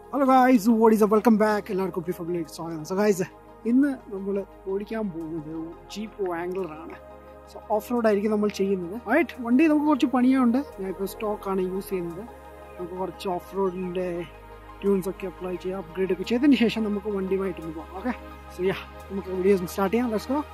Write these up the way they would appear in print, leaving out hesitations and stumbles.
Hello guys, what is up? Welcome back. എല്ലാവർക്കും പ്രിഫബിലേക്ക് സ്വാഗതം. So guys, ഇന്ന് നമ്മൾ ഓടിക്കാൻ പോകുന്നത് ജീപ്പ് വാംഗ്ലർ ആണ്. സോ ഓഫ് റോഡ് ആയിരിക്കും നമ്മൾ ചെയ്യുന്നത്. റൈറ്റ്, വണ്ടി നമുക്ക് കുറച്ച് പണിയുണ്ട്. ഞാനിപ്പോൾ സ്റ്റോക്കാണ് യൂസ് ചെയ്യുന്നത്. നമുക്ക് കുറച്ച് ഓഫ് റോഡിൻ്റെ ട്യൂൺസ് ഒക്കെ അപ്ലൈ ചെയ്യാം, അപ്ഗ്രേഡ് ഒക്കെ ചെയ്തതിന് ശേഷം നമുക്ക് വണ്ടിയുമായിട്ട് പോകാം. ഓക്കെ, സോ യാ, നമുക്ക് വീഡിയോസ് സ്റ്റാർട്ട് ചെയ്യാം. Let's go.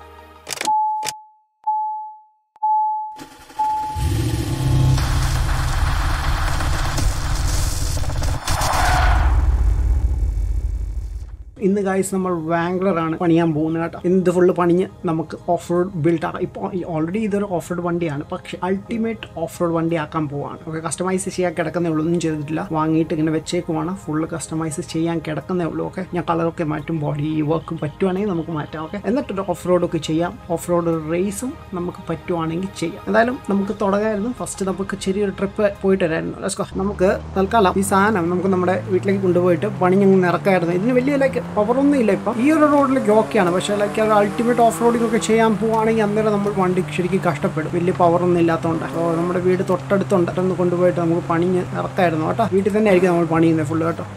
ഇന്ന് ഗൈസ് നമ്മൾ വാംഗ്ലറാണ് പണിയാൻ പോകുന്നത് കേട്ടോ. ഇത് ഫുള്ള് പണിഞ്ഞ് നമുക്ക് ഓഫ് റോഡ് ബിൽഡ് ആക്കാം. ഇപ്പോൾ ഓൾറെഡി ഇതൊരു ഓഫ് റോഡ് വണ്ടിയാണ്, പക്ഷേ അൾട്ടിമേറ്റ് ഓഫ് റോഡ് വണ്ടി ആക്കാൻ പോവാണ്. ഓക്കെ, കസ്റ്റമൈസ് ചെയ്യാൻ കിടക്കുന്നേ ഉള്ളൂ, ഒന്നും ചെയ്തിട്ടില്ല. വാങ്ങിയിട്ട് ഇങ്ങനെ വെച്ചേക്കുവാണ്, ഫുള്ള് കസ്റ്റമൈസ് ചെയ്യാൻ കിടക്കുന്നേ ഉള്ളൂ. ഓക്കെ, ഞാൻ കളറൊക്കെ മാറ്റും, ബോഡി വർക്കും പറ്റുവാണെങ്കിൽ നമുക്ക് മാറ്റാം. ഓക്കെ, എന്നിട്ടൊരു ഓഫ് റോഡൊക്കെ ചെയ്യാം. ഓഫ് റോഡ് റേസും നമുക്ക് പറ്റുവാണെങ്കിൽ ചെയ്യാം. എന്തായാലും നമുക്ക് തുടങ്ങായിരുന്നു. ഫസ്റ്റ് നമുക്ക് ചെറിയൊരു ട്രിപ്പ് പോയിട്ട് വരായിരുന്നു. Let's go. നമുക്ക് തൽക്കാലം ഈ സാധനം നമുക്ക് നമ്മുടെ വീട്ടിലേക്ക് കൊണ്ടുപോയിട്ട് പണിഞ്ഞ് ഇറക്കായിരുന്നു. ഇതിന് വലിയ ലൈക്ക് പവറൊന്നും ഇല്ല ഇപ്പം. ഈ ഒരു റോഡിലേക്ക് ഓക്കെയാണ്, പക്ഷേ ലൈക്ക് ഒരു അൾട്ടിമേറ്റ് ഓഫ് റോഡിംഗ് ഒക്കെ ചെയ്യാൻ പോവുകയാണെങ്കിൽ അന്നേരം നമ്മൾ വണ്ടി ശരിക്കും കഷ്ടപ്പെടും, വലിയ പവറൊന്നും ഇല്ലാത്തതുകൊണ്ട്. അപ്പോൾ നമ്മുടെ വീട് തൊട്ടടുത്തുണ്ട്, ഒന്ന് കൊണ്ടുപോയിട്ട് നമുക്ക് പണിഞ്ഞ് ഇറക്കായിരുന്നു കേട്ടോ. വീട്ടിൽ തന്നെ ആയിരിക്കും നമ്മൾ പണിയുന്നത് ഫുള്ള് കേട്ടോ.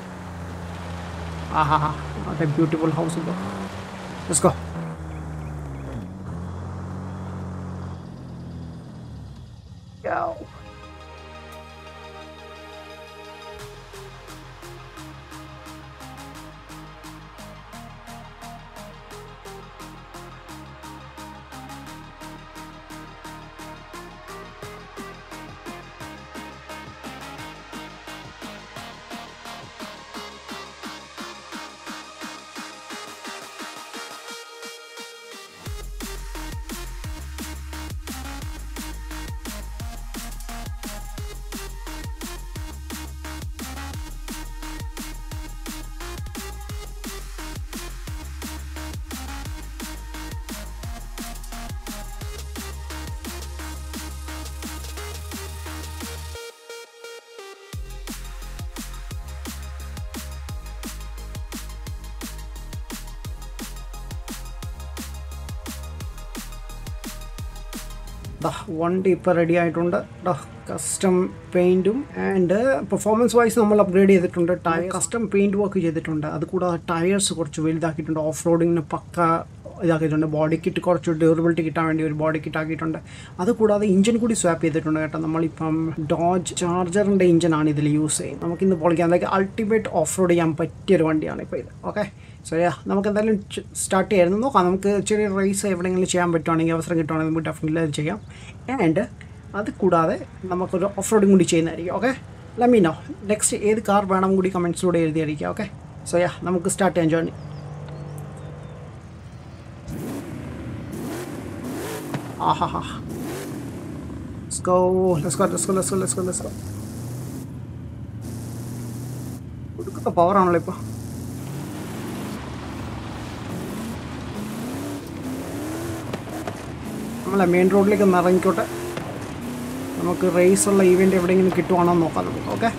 ആഹാ, വാട്ട് എ ബ്യൂട്ടിഫുൾ ഹൗസ്. ഇപ്പോൾ ലെറ്റ്സ് ഗോ. വണ്ടി ഇപ്പോൾ റെഡി ആയിട്ടുണ്ട്. കസ്റ്റം പെയിൻറ്റും ആൻഡ് പെർഫോമൻസ് വൈസ് നമ്മൾ അപ്ഗ്രേഡ് ചെയ്തിട്ടുണ്ട്. കസ്റ്റം പെയിൻറ്റ് വർക്ക് ചെയ്തിട്ടുണ്ട്. അതുകൂടാതെ ടയേഴ്സ് കുറച്ച് വലുതാക്കിയിട്ടുണ്ട്. ഓഫ് റോഡിങ്ങിന് പക്ക ഇതാക്കിയിട്ടുണ്ട്. ബോഡി കിറ്റ് കുറച്ച് ഡ്യൂറബിലിറ്റി കിട്ടാൻ വേണ്ടി ഒരു ബോഡി കിറ്റ് ആക്കിയിട്ടുണ്ട്. അതുകൂടാതെ ഇഞ്ചിൻ കൂടി സ്വാപ്പ് ചെയ്തിട്ടുണ്ട് കേട്ടോ. നമ്മളിപ്പം ഡോജ് ചാർജറിൻ്റെ ഇഞ്ചിനാണ് ഇതിൽ യൂസ് ചെയ്യുന്നത്. നമുക്കിന്ന് പൊളിക്കാൻ അതൊക്കെ അൾട്ടിമേറ്റ് ഓഫ് റോഡ് ചെയ്യാൻ പറ്റിയൊരു വണ്ടിയാണ് ഇപ്പോൾ ഇത്. ഓക്കെ, സോ നമുക്ക് എന്തായാലും സ്റ്റാർട്ട് ചെയ്യായിരുന്നു. നോക്കാം, നമുക്ക് ചെറിയ റേസ് എവിടെയെങ്കിലും ചെയ്യാൻ പറ്റുവാണെങ്കിൽ, അവസരം കിട്ടുവാണെങ്കിൽ നമുക്ക് ഡെഫിനറ്റ്ലി അത് ചെയ്യാം. ആൻഡ് അത് കൂടാതെ നമുക്കൊരു ഓഫ് റോഡിങ് കൂടി ചെയ്യുന്നതായിരിക്കും. Okay, let me know next ഏത് കാർ വേണം കൂടി കമൻസിലൂടെ എഴുതിയായിരിക്കും. ഓക്കെ, സോ നമുക്ക് സ്റ്റാർട്ട് ചെയ്യാൻ ജേർണി. ആഹാ, ലെറ്റ്സ് ഗോ. കൊടുക്കുന്ന പവറാണല്ലോ ഇപ്പോൾ. നമ്മളെ മെയിൻ റോഡിലേക്ക് ഒന്ന് ഇറങ്ങിക്കോട്ടെ. നമുക്ക് റേസുള്ള ഈവൻറ്റ് എവിടെയെങ്കിലും കിട്ടുവാണോ എന്ന് നോക്കാം നമുക്ക്. ഓക്കെ,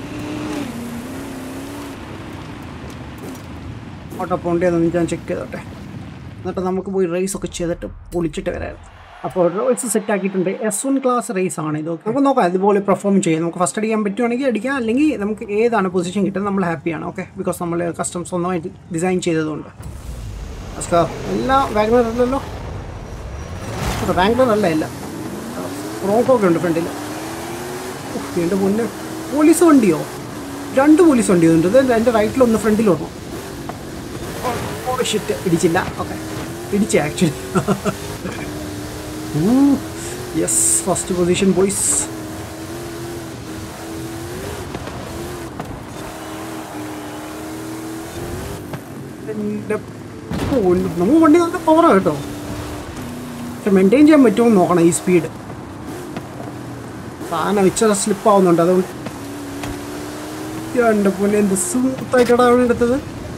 ഓട്ടോ പോണ്ടേന്ന് ഞാൻ ചെക്ക് ചെയ്തോട്ടെ. എന്നിട്ട് നമുക്ക് പോയി റേസൊക്കെ ചെയ്തിട്ട് പൊളിച്ചിട്ട് വരാമായിരുന്നു. അപ്പോൾ റോൾസ് സെറ്റ് ആക്കിയിട്ടുണ്ട്. S1 ക്ലാസ് റേസ് ആണ് ഇത്. നമുക്ക് നോക്കാം ഇതുപോലെ പെർഫോം ചെയ്യാം. നമുക്ക് ഫസ്റ്റ് അടിക്കാൻ പറ്റുവാണെങ്കിൽ അടിക്കാം, അല്ലെങ്കിൽ നമുക്ക് ഏതാണ് പൊസിഷൻ കിട്ടുന്നത് നമ്മൾ ഹാപ്പിയാണ്. ഓക്കെ, ബിക്കോസ് നമ്മൾ കസ്റ്റം സ്വന്തമായിട്ട് ഡിസൈൻ ചെയ്തതുകൊണ്ട്. എല്ലാം വാഗ്നർ അല്ലല്ലോ, വാഗ്നർ അല്ല, എല്ലാം റോക്കൊക്കെ ഉണ്ട് ഫ്രണ്ടിൽ. എൻ്റെ മുന്നേ പോലീസ് വണ്ടിയോ, 2 പോലീസ് വണ്ടിയുണ്ട്. എൻ്റെ റൈറ്റിലൊന്ന് ഫ്രണ്ടിലോട്ടോ. ഷിറ്റ്, ഇടിച്ചില്ല. ഓക്കെ, ഇടിച്ചേ actually. Yes, first position boys. എൻ്റെ നമുക്ക് വണ്ടി നല്ല പവറാണ് കേട്ടോ, പക്ഷെ മെയിൻറ്റെയിൻ ചെയ്യാൻ പറ്റുമോ എന്ന് നോക്കണം. ഈ സ്പീഡ് സാധനം ഇച്ചിരി സ്ലിപ്പാവുന്നുണ്ട്, അതുകൊണ്ട് എൻ്റെ പോലെ എന്ത് സ്മൂത്തായിട്ടാണ് അവിടെ എടുത്തത്.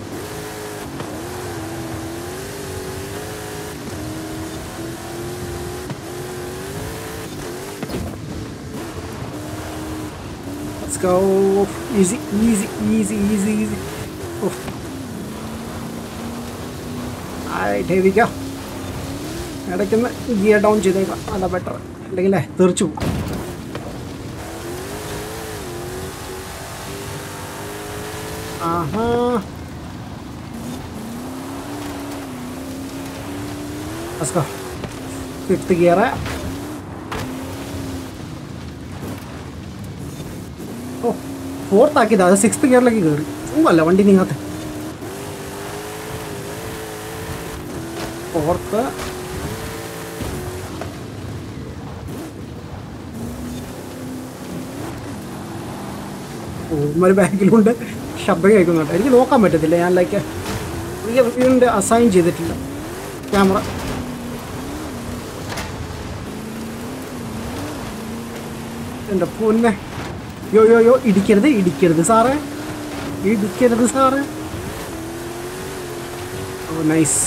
Let's go. Easy. Alright, here we go. ഇടയ്ക്കൊന്ന് ഗിയർ ഡൗൺ ചെയ്തേക്കാം, അല്ല ബെറ്റർ, അല്ലെങ്കിൽ തെറിച്ചു പോകും. ആഹാ ഫിഫ്ത്ത് ഗിയർ. ഓ ഫോർത്ത് ആക്കിയത്, അത് സിക്സ്ത് ഗിയറിലേക്ക് കയറി. അല്ല വണ്ടി നീങ്ങാത്ത. ഫോർത്ത്. ഒരു ബാക്കിലുണ്ട്, ശബ്ദം കേൾക്കുന്നുണ്ട്. എനിക്ക് നോക്കാൻ പറ്റത്തില്ല, ഞാൻ ലൈക്ക് റിയറിൻ്റെ അസൈൻ ചെയ്തിട്ടില്ല ക്യാമറ. എൻ്റെ പൊന്നെ, യോ ഇടിക്കരുത് ഇടിക്കരുത് സാറേ, ഇടിക്കരുത് സാറേ. ഓ നൈസ്.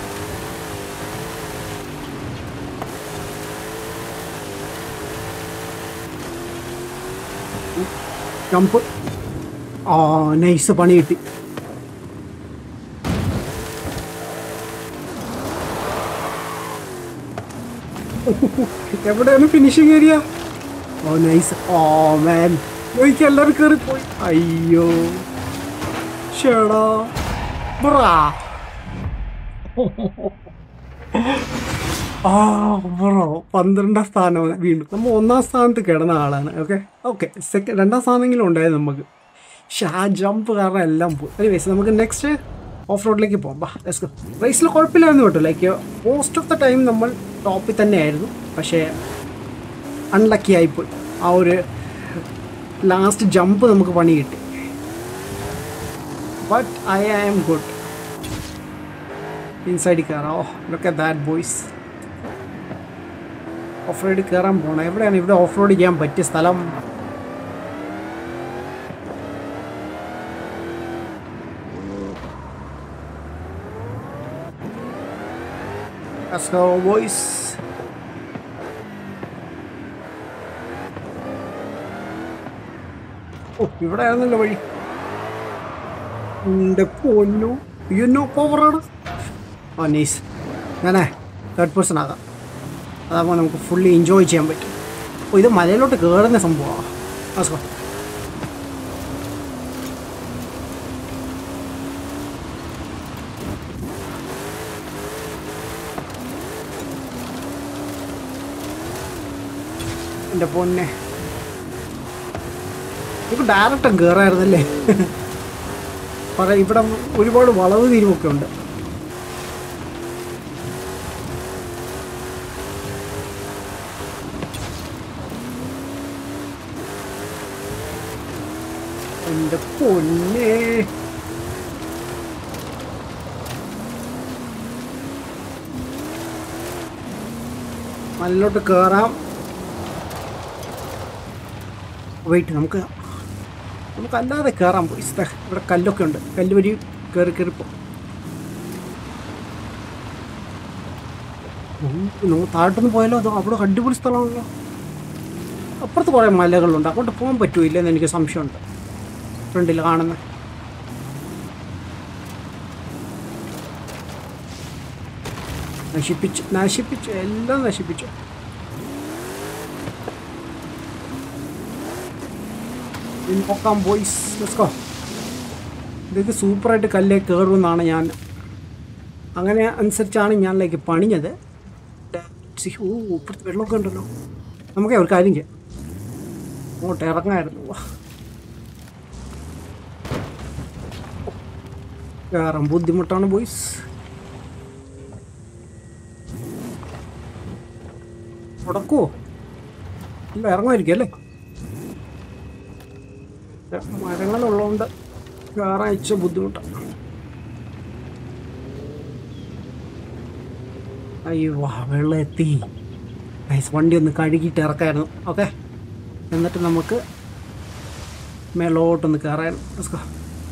ജമ്പ്. ആ നൈസ്, പണി കിട്ടി. എവിടെയാണ് ഫിനിഷിങ് ഏരിയ? ഓ നൈസ്. ഓ മാൻ, എനിക്ക് എല്ലാവരും കയറിപ്പോയി. അയ്യോ ഷേടാ ബ്രാ. ആ ബ്രോ 12ാം സ്ഥാനം വീണ്ടും. നമ്മൾ 1ാം സ്ഥാനത്ത് കിടന്ന ആളാണ്. ഓക്കെ രണ്ടാം സ്ഥാനമെങ്കിലും ഉണ്ടായത് നമുക്ക്. പക്ഷെ ആ ജമ്പ് കാരണം എല്ലാം പോയി. എനിവേസ് നമുക്ക് നെക്സ്റ്റ് ഓഫ് റോഡിലേക്ക് പോകാം. ബാ ലെറ്റ്സ് ഗോ. റേസിൽ കുഴപ്പമില്ലായിരുന്നു കേട്ടോ. Like most of the time നമ്മൾ ടോപ്പിൽ തന്നെയായിരുന്നു. പക്ഷേ അൺലക്കി ആയിപ്പോയി. ആ ഒരു ലാസ്റ്റ് ജമ്പ് നമുക്ക് പണി കിട്ടി. But I am good. ഇൻസൈഡിൽ കയറാം. ഓ look at that boys. Off റോഡിൽ കയറാൻ പോകണം. എവിടെയാണ് ഇവിടെ ഓഫ് റോഡ് ചെയ്യാൻ പറ്റിയ സ്ഥലം? Let's go boys. ഓ ഇവിടെ ആയിരുന്നല്ലോ വഴി. എൻ്റെ പൊന്നു, യുനോ പവറാണ്. ഓ നൈസ്. ഞാനേ തേർഡ് പേഴ്സൺ ആകാം. അതാകുമ്പോൾ നമുക്ക് ഫുള്ളി എൻജോയ് ചെയ്യാൻ പറ്റും. ഓ ഇത് മലയിലോട്ട് കയറുന്ന സംഭവമാണ്. ആസ്കോ എൻ്റെ പൊന്നെ, ഇപ്പോൾ ഡയറക്റ്റ് കയറായിരുന്നല്ലേ. പറയാം, ഇവിടെ ഒരുപാട് വളവ് തിരിവൊക്കെ ഉണ്ട്. എൻ്റെ പൊന്നെ, നല്ലോട്ട് കയറാം. വെയിറ്റ്, നമുക്ക് അല്ലാതെ കയറാൻ പോയി. ഇവിടെ കല്ലൊക്കെ ഉണ്ട്. കല്ല് വഴി കയറിപ്പോ. താഴോട്ടൊന്ന് പോയാലോ? അതോ അവിടെ അടിപൊളി സ്ഥലമാണല്ലോ. അപ്പുറത്ത് കുറേ മലകളുണ്ട്. അങ്ങോട്ട് പോകാൻ പറ്റൂല്ലെന്ന് എനിക്ക് സംശയമുണ്ട്. ഫ്രണ്ടിൽ കാണുന്ന നശിപ്പിച്ചു എല്ലാം നശിപ്പിച്ചു. നോക്കാം ബോയ്സ്, ലെറ്റ്സ് ഗോ. ഇതൊക്കെ സൂപ്പറായിട്ട് കല്ലേ കയറുമെന്നാണ് ഞാൻ, അങ്ങനെ അനുസരിച്ചാണ് ഞാൻ ലൈക്ക് പണിഞ്ഞത്. ഓ ഇപ്പുറത്ത് വെള്ളമൊക്കെ ഉണ്ടല്ലോ. നമുക്കേ ഒരു കാര്യം ചെയ്യാം, അങ്ങോട്ട് ഇറങ്ങായിരുന്നു. കയറാൻ ബുദ്ധിമുട്ടാണ് ബോയ്സ്. തുടക്കുവോ? ഇല്ല, ഇറങ്ങുമായിരിക്കും അല്ലേ. മരങ്ങളുള്ളതുകൊണ്ട് കയറാൻ ഇച്ച ബുദ്ധിമുട്ടാണ്. അയ്യോ വെള്ളം എത്തി. വണ്ടി ഒന്ന് കഴുകിയിട്ട് ഇറക്കായിരുന്നു. ഓക്കെ, എന്നിട്ട് നമുക്ക് മേലോട്ടൊന്ന് കയറായിരുന്നു.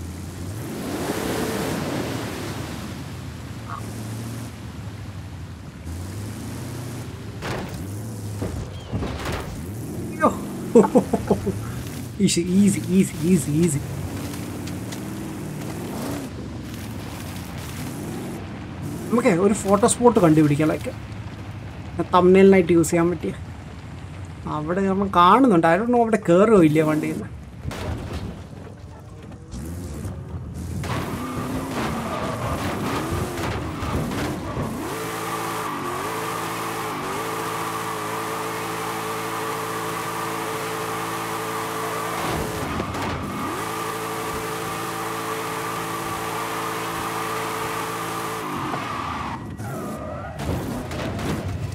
Easy easy easy easy easy. നമുക്കേ ഒരു ഫോട്ടോ സ്പോട്ട് കണ്ടുപിടിക്കാം, ലൈക്ക് തംബ്നെയിലിനായിട്ട് യൂസ് ചെയ്യാൻ പറ്റിയ. അവിടെ നമ്മൾ കാണുന്നുണ്ട്. ആരും അവിടെ കയറുമോ ഇല്ല വണ്ടിയിൽ നിന്ന്.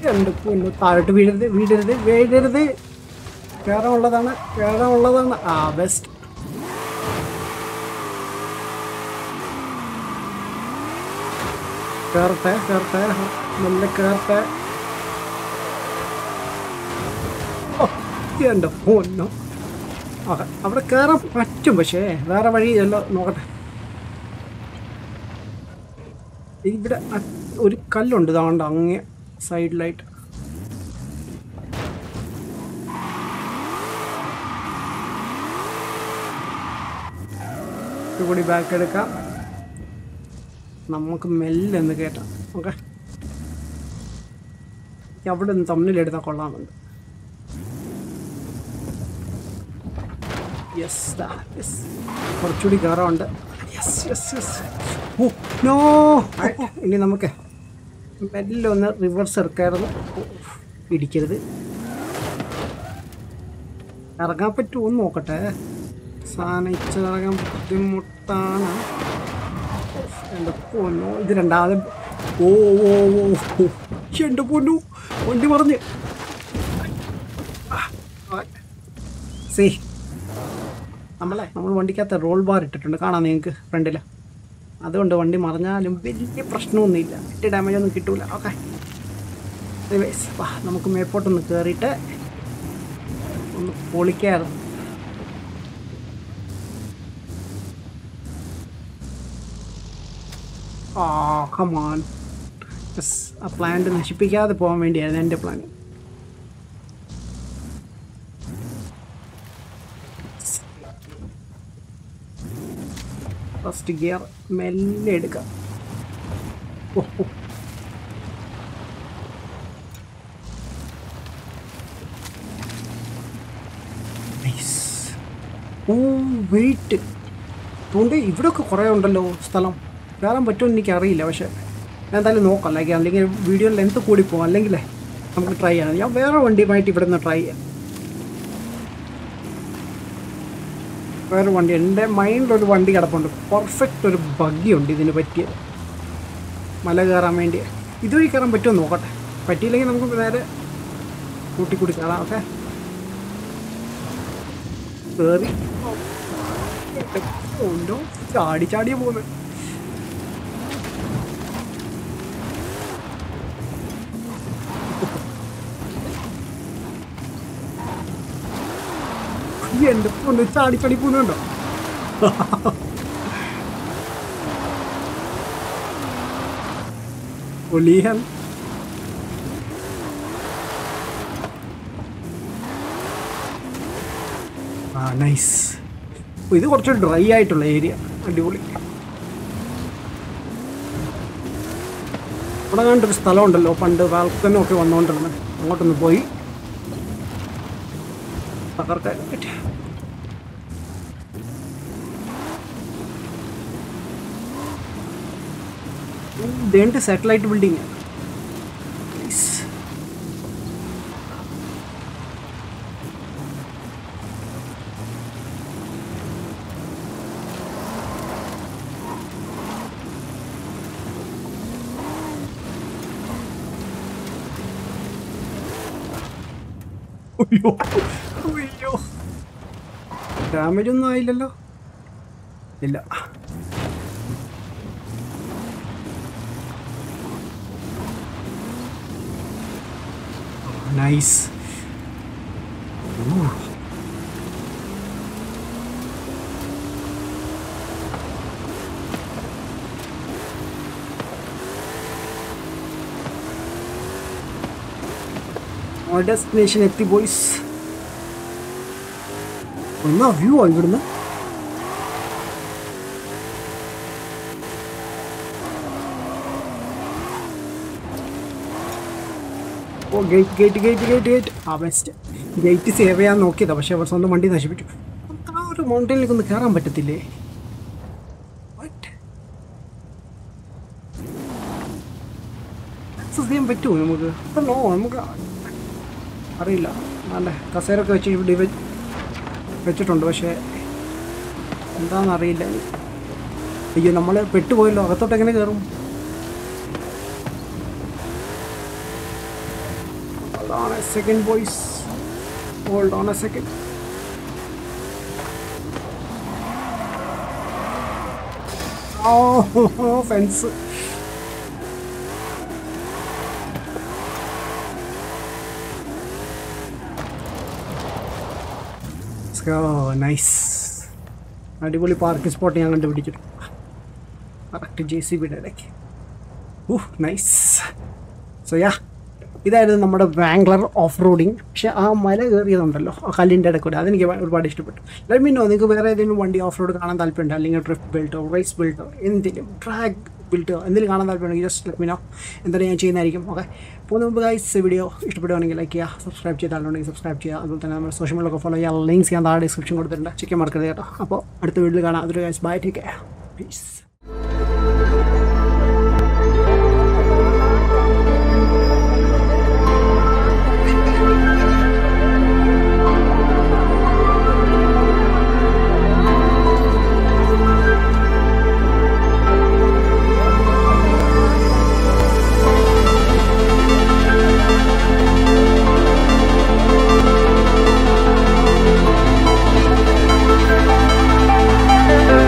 രണ്ട് പൊന്നു താഴോട്ട് വീഴരുത് വീഴരുത് വീഴരുത്. കയറാനുള്ളതാണ്. ആ ബെസ്റ്റ്. കയറട്ടെ നല്ല കയറട്ടെ. എൻ്റെ പൊന്നു. അവിടെ കയറാൻ പറ്റും, പക്ഷേ വേറെ വഴിയല്ലോ. നോക്കട്ടെ. ഇവിടെ ഒരു കല്ലുണ്ട് ഇതാണ്ട് അങ്ങേ സൈഡിലായിട്ട്. കൂടി ബാക്ക് എടുക്കാം. നമുക്ക് മെല്ലെ ഒന്ന് കയറ്റാം. ഓക്കെ, അവിടെ നിന്ന് തമ്മിലെടുത്താൽ കൊള്ളാമെന്നുണ്ട്. യെസ് കുറച്ചുകൂടി കയറാറുണ്ട്. യെസ്. Oh no. ഇനി നമുക്ക് മെല്ലെ ഒന്ന് റിവേഴ്സ് എടുക്കായിരുന്നു. ഇടിക്കരുത്. ഇറങ്ങാൻ പറ്റുമോ എന്ന് നോക്കട്ടെ. സാധനം ബുദ്ധിമുട്ടാണ്. എൻ്റെ പൊന്നു, ഇത് രണ്ടാമത്. ഓ എൻ്റെ പൊന്നു, വണ്ടി പറഞ്ഞ്. നമ്മൾ വണ്ടിക്കകത്ത് റോൾ ബാർ ഇട്ടിട്ടുണ്ട്, കാണാം നിങ്ങൾക്ക് ഫ്രണ്ടിൽ. അതുകൊണ്ട് വണ്ടി മറിഞ്ഞാലും വലിയ പ്രശ്നമൊന്നുമില്ല, വലിയ ഡാമേജ് ഒന്നും കിട്ടൂല. ഓക്കെ, നമുക്ക് മേപ്പോട്ടൊന്ന് കയറിയിട്ട് ഒന്ന് പൊളിക്കായിരുന്നു. കമാൻ. ആ പ്ലാന്റ് നശിപ്പിക്കാതെ പോകാൻ വേണ്ടിയായിരുന്നു എൻ്റെ പ്ലാൻ. ഫസ്റ്റ് ഗിയർ മെല്ലെ എടുക്കാം. വെയിറ്റ് അതുകൊണ്ട് ഇവിടെയൊക്കെ കുറേ ഉണ്ടല്ലോ സ്ഥലം. കയറാൻ പറ്റുമെന്ന് എനിക്കറിയില്ല, പക്ഷേ ഞാൻ എന്തായാലും നോക്കാം. അല്ലെങ്കിൽ വീഡിയോ ലെങ്ത്ത് കൂടി പോകും. അല്ലെങ്കിൽ നമുക്ക് ട്രൈ ചെയ്യാം. ഞാൻ വേറെ വണ്ടിയുമായിട്ട് ഇവിടെ നിന്ന് ട്രൈ ചെയ്യാം. വേറെ വണ്ടി എൻ്റെ മൈൻഡിലൊരു വണ്ടി കിടപ്പുണ്ട്. പെർഫെക്റ്റ് ഒരു ബഗ്ഗിയുണ്ട് ഇതിന് പറ്റിയ മല കയറാൻ വേണ്ടി. ഇതുവഴി കയറാൻ പറ്റുമോ നോക്കട്ടെ. പറ്റിയില്ലെങ്കിൽ നമുക്ക് നേരെ കൂട്ടി കയറാം. ഓക്കെ, കയറി. ഓരോ ചാടിയാ പോകുന്നത്. എൻ്റെ പൊന്ന്, ചാടി പോകുന്നുണ്ടോ? ഒലിയൻ. നൈസ്. ഇത് കുറച്ച് ഡ്രൈ ആയിട്ടുള്ള ഏരിയ, അടിപൊളി. ഇവിടെ കണ്ടൊരു സ്ഥലമുണ്ടല്ലോ, പണ്ട് വാൽക്കനൊക്കെ വന്നുകൊണ്ടിരുന്നത്. അങ്ങോട്ടൊന്ന് പോയി തകർക്കാൻ പറ്റി. ഇതേണ്ട സാറ്റലൈറ്റ് ബിൽഡിങ്. അയ്യോ, ഡാമേജ് ഒന്നും ആയില്ലല്ലോ. ഇല്ല. നൈസ്. ഡെസ്റ്റിനേഷൻ എത്തി ബോയ്സ്. എന്നാ വ്യൂ ആ ഇവിടുന്ന്. ഓ ഗേറ്റ്. ആ ബെസ്റ്റ്. ഗേറ്റ് സേവ് ചെയ്യാൻ നോക്കിയതാ, പക്ഷെ അവർ സ്വന്തം വണ്ടി നശിപ്പിച്ചു. നമുക്ക് ആ ഒരു മൗണ്ടനിലേക്ക് ഒന്ന് കയറാൻ പറ്റത്തില്ലേ? ആക്സസ് ചെയ്യാൻ പറ്റുമോ നമുക്ക്? നമുക്ക് അറിയില്ല. നല്ല കസേരൊക്കെ വെച്ച് ഇവിടെ വെച്ചിട്ടുണ്ട്, പക്ഷേ എന്താണെന്നറിയില്ല. അയ്യോ, നമ്മൾ പെട്ടുപോയല്ലോ. അകത്തോട്ട് എങ്ങനെ കയറും? on a second, boys. Hold on a second. Oh, fence. Let's go. Nice. അടിപൊളി പാർക്കിംഗ് സ്പോട്ട് ഞാൻ കണ്ടുപിടിച്ചിട്ടു. കറക്റ്റ് JCB ഇടയ്ക്ക്. നൈസ്. സോ യാ, ഇതായിരുന്നു നമ്മുടെ വാംഗ്ലർ ഓഫ് റോഡിങ്. പക്ഷേ ആ മല കയറിയതുണ്ടല്ലോ, ആ കല്ലിൻ്റെ ഇടയ്ക്ക് കൂടെ, അതെനിക്ക് ഒരുപാട് ഇഷ്ടപ്പെട്ടു. ലെറ്റ് നിങ്ങൾക്ക് വേറെ ഏതെങ്കിലും വണ്ടി ഓഫ് റോഡ് കാണാൻ താല്പര്യമുണ്ടോ, അല്ലെങ്കിൽ ഡ്രിഫ്റ്റ് ബിൽട്ടോ റേസ് ബിൽട്ടോ എന്തെങ്കിലും ട്രാക്ക് ബിൽട്ടോ എന്തെങ്കിലും കാണാൻ താല്പര്യമുണ്ടെങ്കിൽ ജസ്റ്റ് ലെറ്റ് മീ നോ. എന്തായാലും ഞാൻ ചെയ്യുന്നതായിരിക്കും. ഓക്കെ, പോകുന്ന മുമ്പ് ഗൈസ് വീഡിയോ ഇഷ്ടപ്പെടുവാണെങ്കിൽ ലൈക്ക് ചെയ്യുക, സബ്സ്ക്രൈബ് ചെയ്താലുണ്ടെങ്കിൽ സബ്സ്ക്രൈബ് ചെയ്യുക. അതുപോലെ തന്നെ നമ്മുടെ സോഷ്യൽ മീഡിയയൊക്കെ ഫോളോ ചെയ്യുക. ലിങ്ക്സ് ഞാൻ താഴെ ഡിസ്ക്രിപ്ഷൻ കൊടുത്തിട്ടുണ്ട്, ചെക്ക് മറക്കരുത് കേട്ടോ. അപ്പോൾ അടുത്ത വീഡിയോയിൽ കാണാം. അതൊരു guys bye, take care, piece.